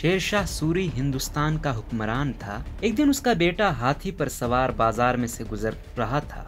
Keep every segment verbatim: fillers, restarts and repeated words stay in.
شیر شاہ سوری ہندوستان کا حکمران تھا۔ ایک دن اس کا بیٹا ہاتھی پر سوار بازار میں سے گزر رہا تھا۔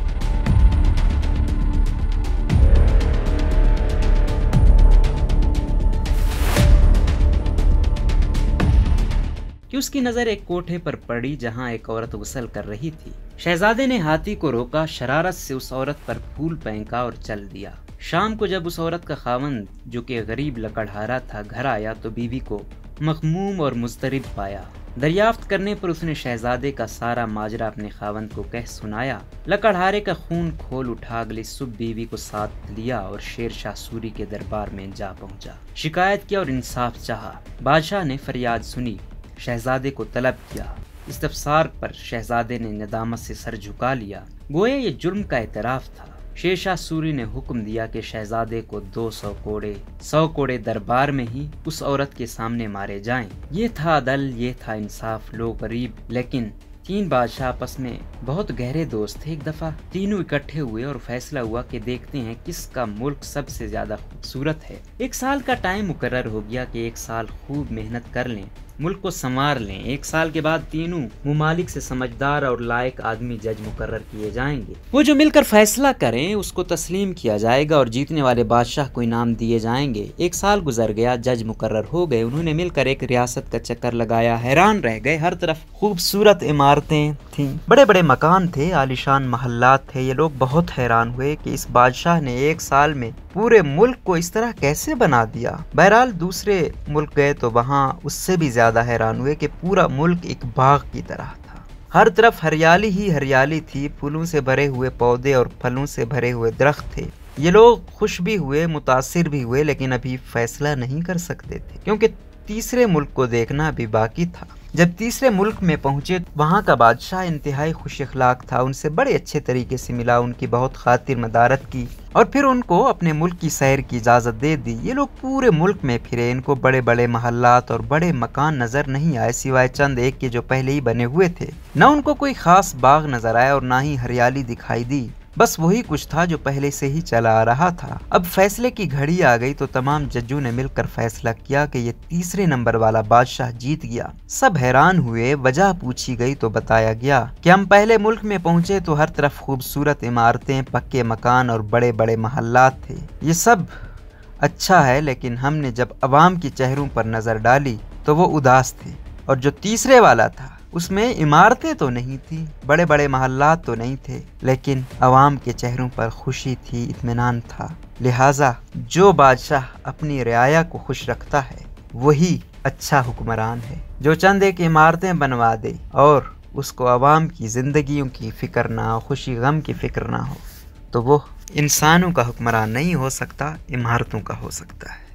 کہ اس کی نظر ایک کوٹھے پر پڑی جہاں ایک عورت غسل کر رہی تھی۔ شہزادے نے ہاتھی کو روکا، شرارت سے اس عورت پر پھول پھینکا اور چل دیا۔ شام کو جب اس عورت کا خاوند جو کہ غریب لکڑہارا تھا گھر آیا تو بیوی کو مغموم اور مضطرب پایا۔ دریافت کرنے پر اس نے شہزادے کا سارا ماجرا اپنے خاوند کو کہہ سنایا۔ لکڑہارے کا خون کھول اٹھا، اگلی صبح بیوی کو ساتھ لیا اور شیر شاہ سوری کے دربار میں جا پہنچا۔ شکایت کیا اور انصاف چاہا۔ بادشاہ نے فریاد سنی، شہزادے کو طلب کیا۔ استفسار پر شہزادے نے ندامت سے سر جھکا لیا، گویا یہ جرم کا اعتراف تھا۔ شیر شاہ سوری نے حکم دیا کہ شہزادے کو دو سو کوڑے سو کوڑے دربار میں ہی اس عورت کے سامنے مارے جائیں۔ یہ تھا عدل، یہ تھا انصاف۔ لوگ غریب لیکن تین بادشاہ آپس میں بہت گہرے دوست تھے۔ ایک دفعہ تینوں اکٹھے ہوئے اور فیصلہ ہوا کہ دیکھتے ہیں کس کا ملک سب سے زیادہ خوبصورت ہے۔ ایک سال کا ٹائم مقرر ہو گیا کہ ایک سال خوب محنت کر لیں، ملک کو سنوار لیں۔ ایک سال کے بعد تینوں ممالک سے سمجھدار اور لائق آدمی جج مقرر کیے جائیں گے۔ وہ جو مل کر فیصلہ کریں اس کو تسلیم کیا جائے گا اور جیتنے والے بادشاہ کو انعام دیے جائیں گے۔ ایک سال گزر گیا، جج مقرر ہو گئے۔ انہوں نے مل کر ایک ریاست کا چکر لگایا، حیران رہ گئے۔ ہر طرف خوبصورت عمارتیں تھیں، بڑے بڑے مکان تھے، عالیشان محلات تھے۔ یہ لوگ بہت حیران ہوئے کہ اس بادشاہ نے ایک سال میں پورے ملک کو اس طرح کیسے بنا دیا۔ بہرحال دوسرے ملک گئے تو وہاں اس سے بھی زیادہ حیران ہوئے کہ پورا ملک ایک باغ کی طرح تھا۔ ہر طرف ہریالی ہی ہریالی تھی، پھولوں سے بھرے ہوئے پودے اور پھلوں سے بھرے ہوئے درخت تھے۔ یہ لوگ خوش بھی ہوئے، متاثر بھی ہوئے، لیکن ابھی فیصلہ نہیں کر سکتے تھے کیونکہ تیسرے ملک کو دیکھنا ابھی باقی تھا۔ جب تیسرے ملک میں پہنچے وہاں کا بادشاہ انتہائی خوش اخلاق تھا، ان سے بڑے اچھے طریقے سے ملا، ان کی بہت خاطر مدارت کی اور پھر ان کو اپنے ملک کی سیر کی اجازت دے دی۔ یہ لوگ پورے ملک میں پھرے، ان کو بڑے بڑے محلات اور بڑے مکان نظر نہیں آئے سوائے چند ایک کے جو پہلے ہی بنے ہوئے تھے۔ نہ ان کو کوئی خاص باغ نظر آیا اور نہ ہی ہریالی دکھائی دی، بس وہی کچھ تھا جو پہلے سے ہی چلا آ رہا تھا۔ اب فیصلے کی گھڑی آ گئی تو تمام ججوں نے مل کر فیصلہ کیا کہ یہ تیسرے نمبر والا بادشاہ جیت گیا۔ سب حیران ہوئے، وجہ پوچھی گئی تو بتایا گیا کہ ہم پہلے ملک میں پہنچے تو ہر طرف خوبصورت عمارتیں، پکے مکان اور بڑے بڑے محلات تھے۔ یہ سب اچھا ہے، لیکن ہم نے جب عوام کے چہروں پر نظر ڈالی تو وہ اداس تھے، اور جو تیسرے والا تھا اس میں عمارتیں تو نہیں تھی، بڑے بڑے محلات تو نہیں تھے، لیکن عوام کے چہروں پر خوشی تھی، اطمینان تھا۔ لہٰذا جو بادشاہ اپنی رعایا کو خوش رکھتا ہے وہی اچھا حکمران ہے۔ جو چند ایک عمارتیں بنوا دے اور اس کو عوام کی زندگیوں کی فکر نہ ہو، خوشی غم کی فکر نہ ہو، تو وہ انسانوں کا حکمران نہیں ہو سکتا، عمارتوں کا ہو سکتا ہے۔